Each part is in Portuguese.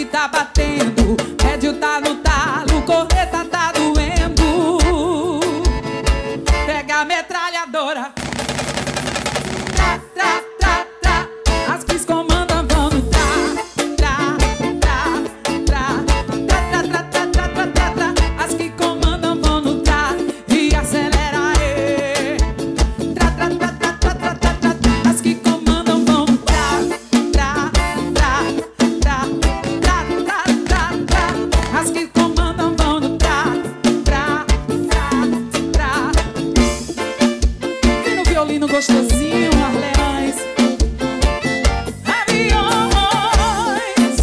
tá batendo, médio tá no talo, corneta tá doendo. Pega a metralhadora. Tra, tra, tra, tra. As que comandam vão no tra, tra, tra, tra, tra, tra, tra, tra, tra, tra, tra. As que comandam vão no tra e acelera aí. Tra, tra, tra, tra, tra, tra, tra, tra. As que comandam vão no tra, tra, tra, tra, tra, tra, tra, tra. As que comandam vão no tra, tra, tra, tra. Vem no violino gostosinho, Orleans. Aviões.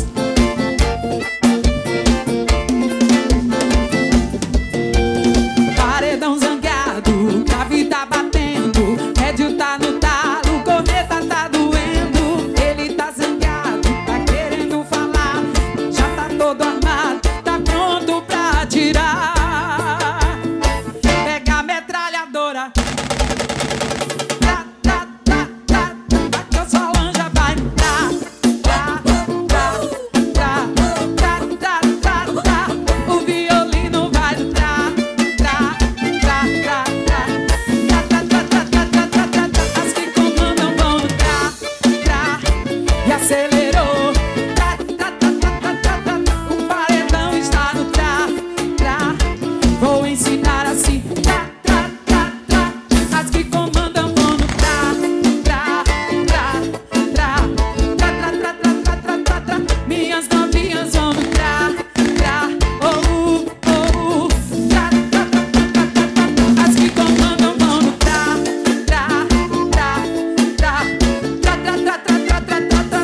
Paredão zangado, grave tá batendo, médio tá no talo, corneta tá doendo. Ele tá zangado, tá querendo falar, já tá todo armado, tá pronto pra atirar. Pega a metralhadora. Tra, tra, tra, tra, tra, que a Solange vai. Tra, tra, tra, tra, tra, tra, tra, tra. O violino vai do tra, tra, tra, tra, tra. Tra, tra, tra, tra, tra, tra, tra, tra, tra. As que comandam vão no tra, tra, e acelerou. Tra, tra, tra, tra, tra, tra, tra. O paredão está no tra, tra. Vou ensinar assim. Tra, tra, tra, tra. As que comandam vão no tra, tra, tra, tra, tra, tra, tra, tra, tra, tra, tra, tra. Minhas novinhas vão no tra, tra, tra, tra, tra, tra, tra, tra. As que comandam vão no tra, tra, tra, tra, tra, tra, tra, tra, tra, tra, tra, tra.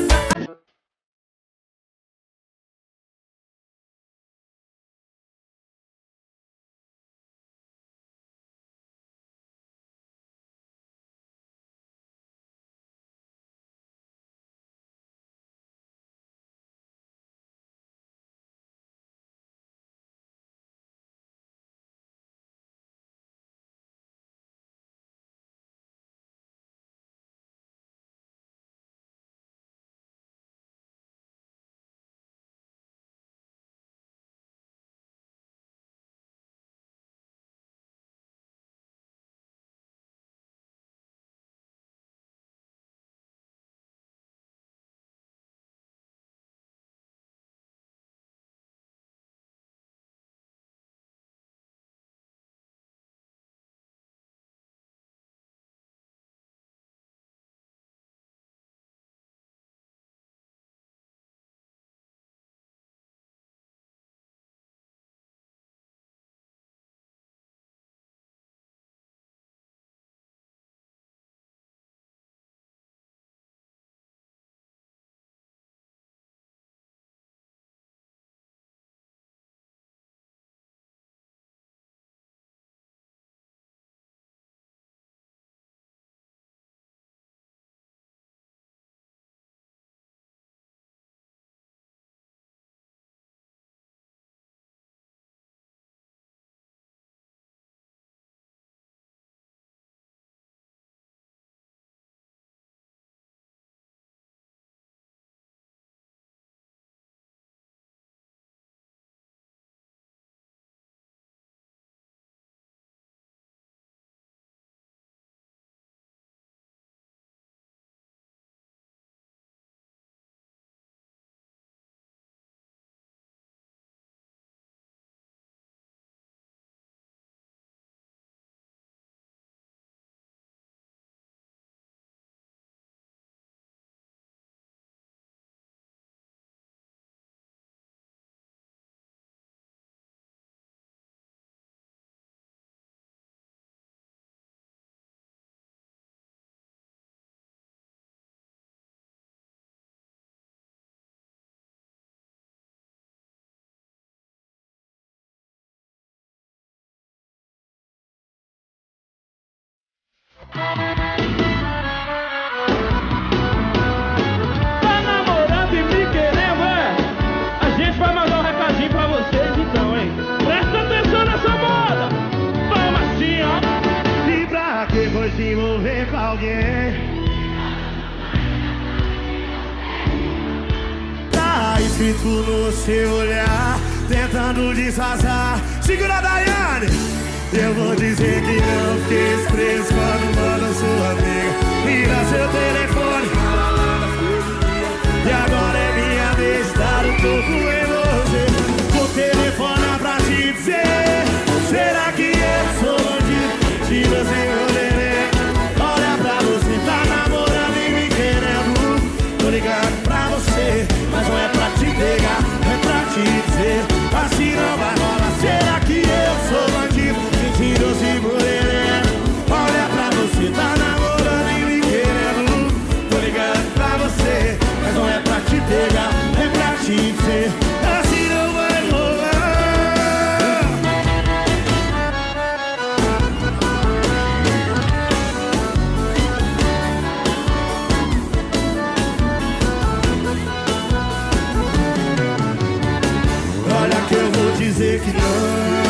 Tá namorando e me querendo, é? A gente vai mandar um recadinho pra vocês então, hein? Presta atenção nessa moda! Vamos assim, ó! E pra que foi se envolver com alguém? Tá escrito no seu olhar, tentando disfarçar. Segura, Daiane. Eu vou dizer que não fiquei preso quando manda sua amiga vira seu telefone. E agora é minha vez de dar um toco em você. Vou telefonar pra te dizer: será que eu sou bandido? Se você poder, olha pra você, tá namorando e me querendo. Tô ligando pra você, mas não é pra te pegar, é pra te dizer: assim não vai rolar. Será que eu sou bandido? Mentiroso e moreno. Olha pra você, tá namorando e me querendo. Tô ligando pra você, mas não é pra te pegar, é pra te dizer: assim não vai rolar. Olha que eu vou dizer que não.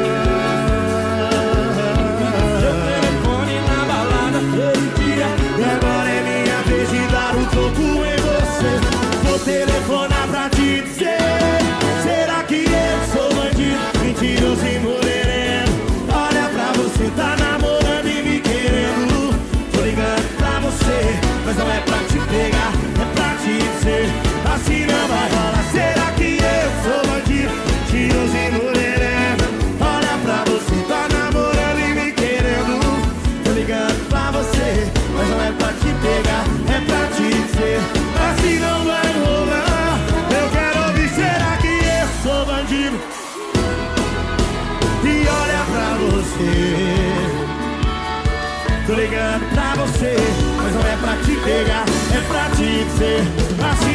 Seu telefone na balada todo dia. E agora é minha vez de dar um toco em você. Vou telefonar pra te dizer: será que eu sou bandido? Mentiroso e moreno. Olha pra você, tá namorando e me querendo. Tô ligando pra você, mas não é pra te pegar, é pra te dizer: assim não vai rolar. Será que eu sou bandido? Mentiroso e moreno. Olha pra você, tá namorando e me querendo. Tô ligando pra você, mas não é pra te pegar, é pra te dizer: assim não vai rolar. Eu quero ouvir: será que eu sou bandido? E olha pra você, tô ligando pra você, mas não é pra te pegar, é pra te dizer: assim